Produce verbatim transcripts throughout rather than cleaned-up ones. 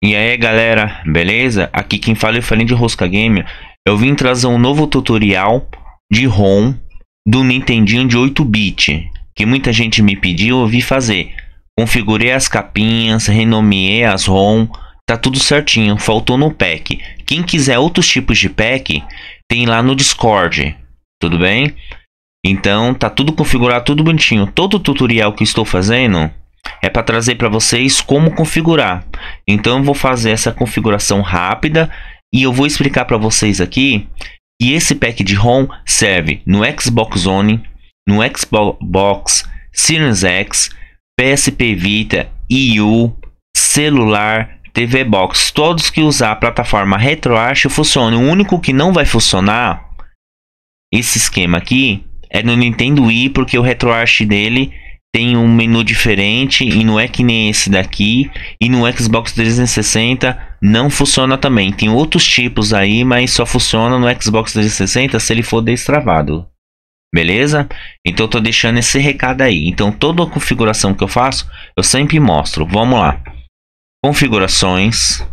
E aí galera, beleza? Aqui quem fala é o Farinha de Rosca Gamer. Eu vim trazer um novo tutorial de ROM do Nintendinho de oito bit, que muita gente me pediu, eu vi fazer. Configurei as capinhas, renomeei as ROM, tá tudo certinho, faltou no pack. Quem quiser outros tipos de pack, tem lá no Discord, tudo bem? Então tá tudo configurado, tudo bonitinho. Todo o tutorial que estou fazendo é para trazer para vocês como configurar. Então eu vou fazer essa configuração rápida e eu vou explicar para vocês aqui que esse pack de ROM serve no Xbox One, no Xbox Series X, P S P Vita, Wii U, celular, T V Box. Todos que usar a plataforma RetroArch funciona. O único que não vai funcionar esse esquema aqui é no Nintendo Wii, porque o RetroArch dele tem um menu diferente e não é que nem esse daqui. E no Xbox trezentos e sessenta não funciona também. Tem outros tipos aí, mas só funciona no Xbox trezentos e sessenta se ele for destravado. Beleza? Então eu tô deixando esse recado aí. Então toda a configuração que eu faço, eu sempre mostro. Vamos lá. Configurações.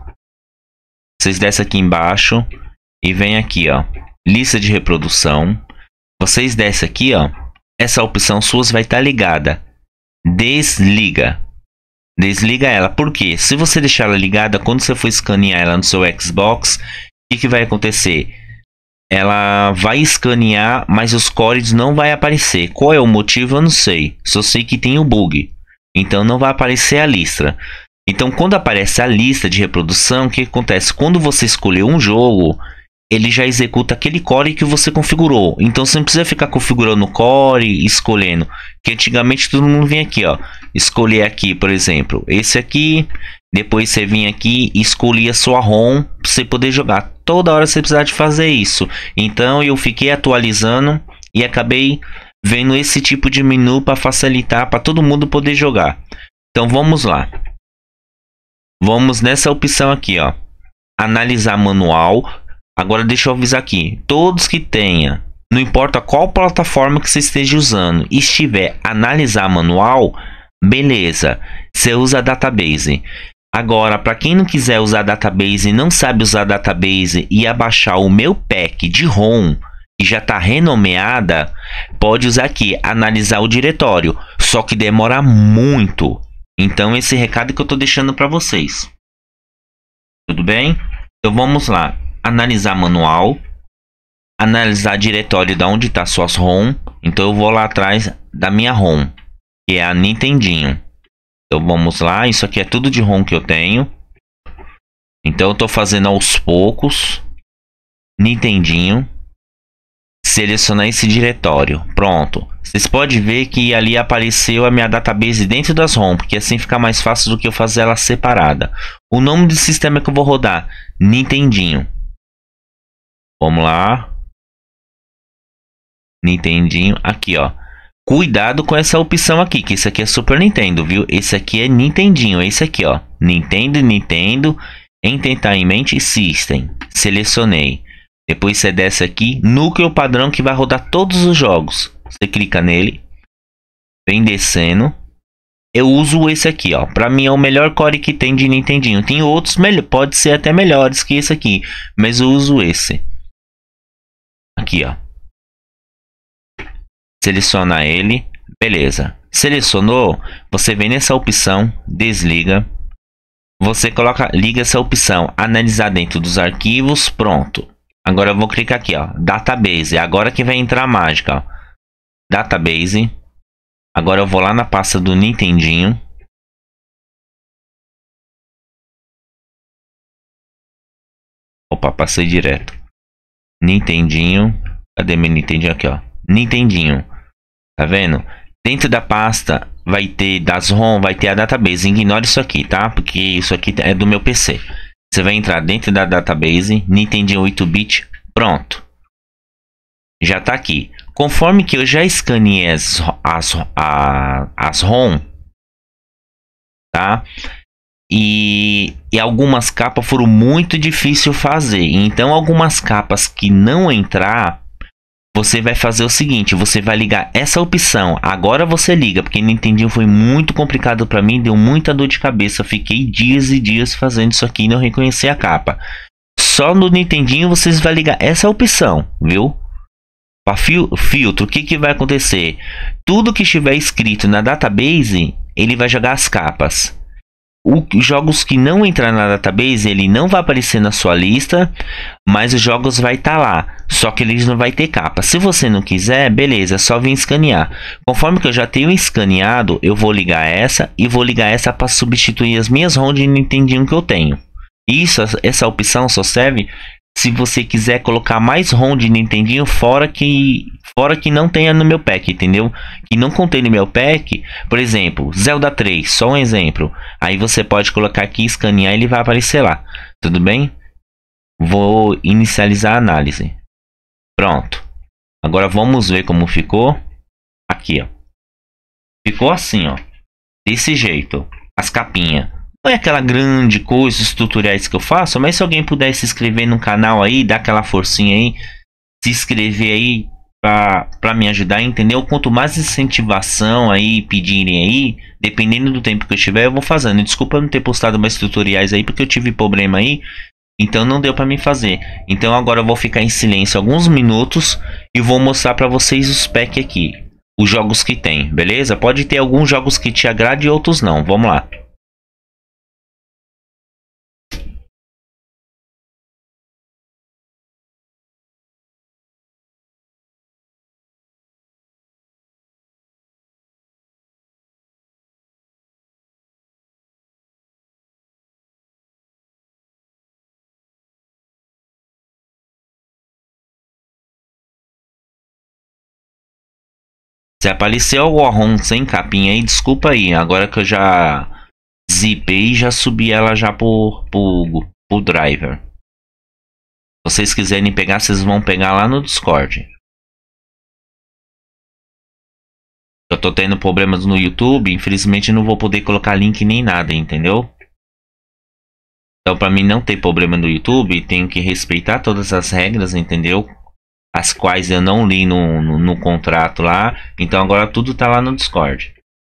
Vocês descem aqui embaixo e vem aqui, ó, lista de reprodução. Vocês descem aqui, ó, essa opção suas vai estar ligada. Desliga. Desliga ela. Por quê? Se você deixar ela ligada, quando você for escanear ela no seu Xbox, o que, que vai acontecer? Ela vai escanear, mas os cores não vai aparecer. Qual é o motivo? Eu não sei. Só sei que tem o bug. Então não vai aparecer a lista. Então quando aparece a lista de reprodução, o que acontece? Quando você escolher um jogo, ele já executa aquele core que você configurou. Então você não precisa ficar configurando o core e escolhendo. Que antigamente todo mundo vinha aqui, ó, escolher aqui, por exemplo, esse aqui. Depois você vinha aqui e escolhia sua ROM para você poder jogar. Toda hora você precisava de fazer isso. Então eu fiquei atualizando e acabei vendo esse tipo de menu para facilitar para todo mundo poder jogar. Então vamos lá. Vamos nessa opção aqui, ó, analisar manual. Agora deixa eu avisar aqui, todos que tenha, não importa qual plataforma que você esteja usando, estiver analisar manual, beleza, você usa database. Agora, para quem não quiser usar database, não sabe usar database e abaixar o meu pack de ROM, que já está renomeada, pode usar aqui, analisar o diretório, só que demora muito. Então esse recado que eu estou deixando para vocês. Tudo bem? Então vamos lá. Analisar manual, analisar diretório da onde está suas ROM. Então eu vou lá atrás da minha ROM, que é a Nintendinho. Então vamos lá, isso aqui é tudo de ROM que eu tenho. Então eu estou fazendo aos poucos. Nintendinho, selecionar esse diretório, pronto. Vocês podem ver que ali apareceu a minha database dentro das ROM, porque assim fica mais fácil do que eu fazer ela separada. O nome do sistema que eu vou rodar, Nintendinho. Vamos lá. Nintendinho. Aqui, ó. Cuidado com essa opção aqui, que esse aqui é Super Nintendo, viu? Esse aqui é Nintendinho. Esse aqui, ó. Nintendo, Nintendo, Entertainment System. Selecionei. Depois você desce aqui. Núcleo padrão que vai rodar todos os jogos. Você clica nele. Vem descendo. Eu uso esse aqui, ó. Pra mim é o melhor core que tem de Nintendinho. Tem outros, pode ser até melhores que esse aqui. Mas eu uso esse. Aqui, ó. Seleciona ele. Beleza. Selecionou. Você vem nessa opção. Desliga. Você coloca, liga essa opção. Analisar dentro dos arquivos. Pronto. Agora eu vou clicar aqui, ó. Database. Agora que vai entrar a mágica, ó. Database. Agora eu vou lá na pasta do Nintendinho. Opa, passei direto. Nintendinho. Cadê meu Nintendinho? Aqui, ó. Nintendinho. Tá vendo? Dentro da pasta vai ter das ROM, vai ter a database. Ignore isso aqui, tá? Porque isso aqui é do meu P C. Você vai entrar dentro da database. Nintendinho oito bit. Pronto. Já tá aqui. Conforme que eu já escaneei as, as, a, as ROM, tá? E, e algumas capas foram muito difíceis fazer. Então algumas capas que não entrar, você vai fazer o seguinte, você vai ligar essa opção. Agora você liga, porque Nintendinho foi muito complicado para mim, deu muita dor de cabeça. Fiquei dias e dias fazendo isso aqui e não reconheci a capa. Só no Nintendinho vocês vão ligar essa opção, viu? Para fil filtro, o que, que vai acontecer? Tudo que estiver escrito na database, ele vai jogar as capas. Os jogos que não entrar na database, ele não vai aparecer na sua lista, mas os jogos vai estar tá lá, só que eles não vai ter capa. Se você não quiser, beleza, é só vir escanear. Conforme que eu já tenho escaneado, eu vou ligar essa e vou ligar essa para substituir as minhas ROM de Nintendinho que eu tenho. Isso, essa opção só serve se você quiser colocar mais ROM de Nintendinho fora que fora que não tenha no meu pack, entendeu? Que não contém no meu pack, por exemplo, Zelda três, só um exemplo. Aí você pode colocar aqui, escanear e ele vai aparecer lá. Tudo bem? Vou inicializar a análise. Pronto. Agora vamos ver como ficou. Aqui, ó. Ficou assim, ó. Desse jeito. As capinhas. Não é aquela grande coisa, os tutoriais que eu faço, mas se alguém puder se inscrever no canal aí, dar aquela forcinha aí, se inscrever aí pra, pra me ajudar, entendeu? Quanto mais incentivação aí pedirem aí, dependendo do tempo que eu tiver, eu vou fazendo. Desculpa não ter postado mais tutoriais aí, porque eu tive problema aí, então não deu pra mim fazer. Então agora eu vou ficar em silêncio alguns minutos e vou mostrar pra vocês os packs aqui, os jogos que tem, beleza? Pode ter alguns jogos que te agradem e outros não, vamos lá. Se apareceu algum ROM sem capinha aí, desculpa aí. Agora que eu já zipei, já subi ela já pro, pro, pro driver. Se vocês quiserem pegar, vocês vão pegar lá no Discord. Eu tô tendo problemas no YouTube, infelizmente não vou poder colocar link nem nada, entendeu? Então pra mim não ter problema no YouTube, tenho que respeitar todas as regras, entendeu? As quais eu não li no, no, no contrato lá. Então agora tudo tá lá no Discord.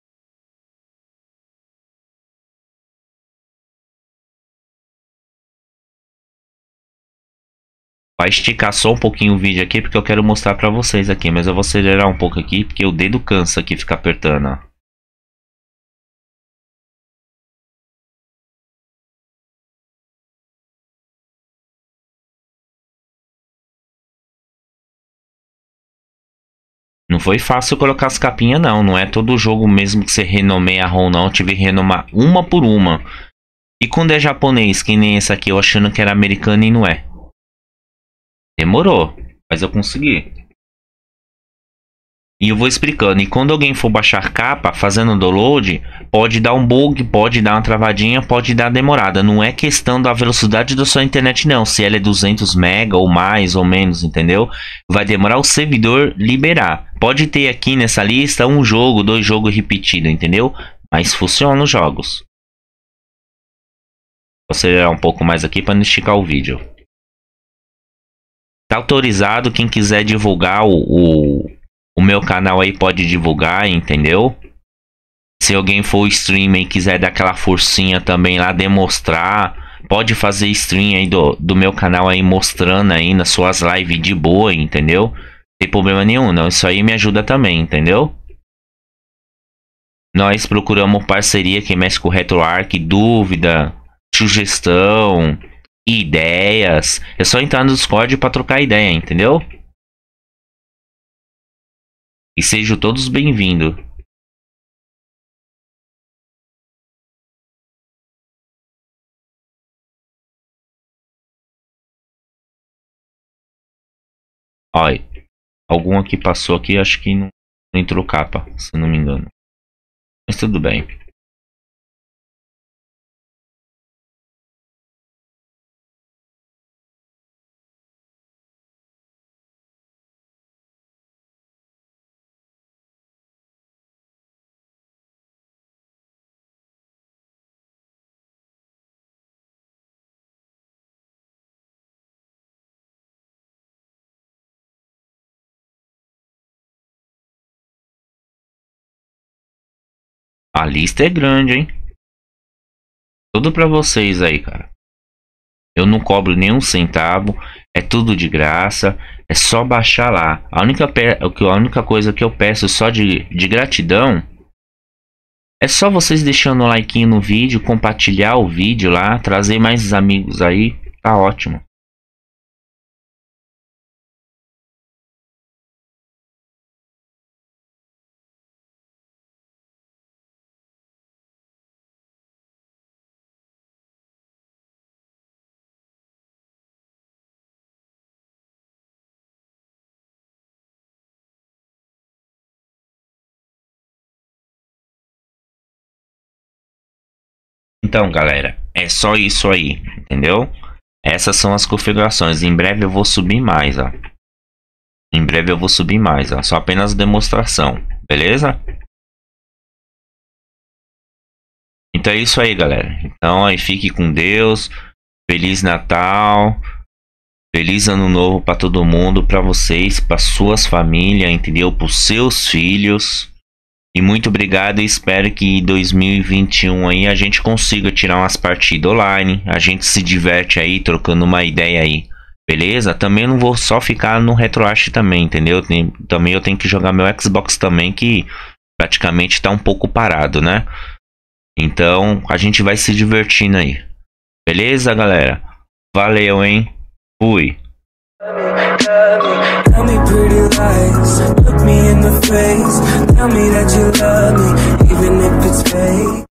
Vai esticar só um pouquinho o vídeo aqui, porque eu quero mostrar pra vocês aqui. Mas eu vou acelerar um pouco aqui, porque o dedo cansa aqui ficar apertando, ó. Não foi fácil colocar as capinhas, não. Não é todo jogo mesmo que você renomeia a ROM, não. Eu tive que renomar uma por uma. E quando é japonês, que nem esse aqui, eu achando que era americano e não é. Demorou, mas eu consegui. E eu vou explicando. E quando alguém for baixar capa, fazendo download, pode dar um bug, pode dar uma travadinha, pode dar demorada. Não é questão da velocidade da sua internet, não. Se ela é duzentos mega ou mais ou menos, entendeu? Vai demorar o servidor liberar. Pode ter aqui nessa lista um jogo, dois jogos repetidos, entendeu? Mas funciona os jogos. Vou acelerar um pouco mais aqui para não esticar o vídeo. Tá autorizado, quem quiser divulgar o, o, o meu canal aí pode divulgar, entendeu? Se alguém for streamer e quiser dar aquela forcinha também lá, demonstrar, pode fazer stream aí do, do meu canal aí, mostrando aí nas suas lives de boa, entendeu? Não tem problema nenhum, não. Isso aí me ajuda também, entendeu? Nós procuramos parceria que mexe com o RetroArch, dúvida, sugestão, ideias. É só entrar no Discord para trocar ideia, entendeu? E sejam todos bem-vindos. Olha, algum aqui passou aqui, acho que não, não entrou capa, se não me engano. Mas tudo bem. A lista é grande, hein? Tudo pra vocês aí, cara. Eu não cobro nenhum centavo. É tudo de graça. É só baixar lá. A única, pe... a única coisa que eu peço só de, de gratidão é só vocês deixando o like no vídeo, compartilhar o vídeo lá, trazer mais amigos aí. Tá ótimo. Então, galera, é só isso aí, entendeu? Essas são as configurações. Em breve eu vou subir mais, ó. Em breve eu vou subir mais, ó. Só apenas demonstração, beleza? Então é isso aí, galera. Então aí fique com Deus. Feliz Natal. Feliz Ano Novo para todo mundo, para vocês, para suas famílias, entendeu? Para os seus filhos. E muito obrigado, e espero que em dois mil e vinte e um aí a gente consiga tirar umas partidas online. A gente se diverte aí, trocando uma ideia aí. Beleza? Também não vou só ficar no RetroArch também, entendeu? Tem, também eu tenho que jogar meu Xbox também, que praticamente tá um pouco parado, né? Então a gente vai se divertindo aí. Beleza, galera? Valeu, hein? Fui. Tell me pretty lies, look me in the face. Tell me that you love me, even if it's fake.